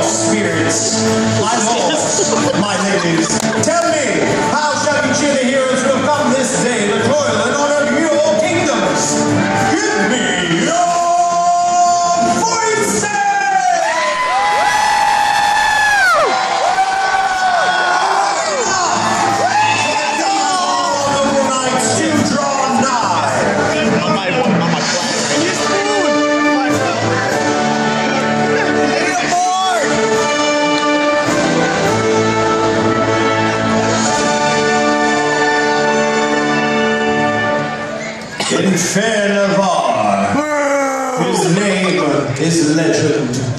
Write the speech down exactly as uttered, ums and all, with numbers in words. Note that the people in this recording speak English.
spirits. My lords, my ladies, tell me, how shall you cheer the heroes who have come this day to toil in honor of your kingdoms? Give me your voices! The nights to draw nigh. On my, on my platter. In fair Navarre, his name is legend.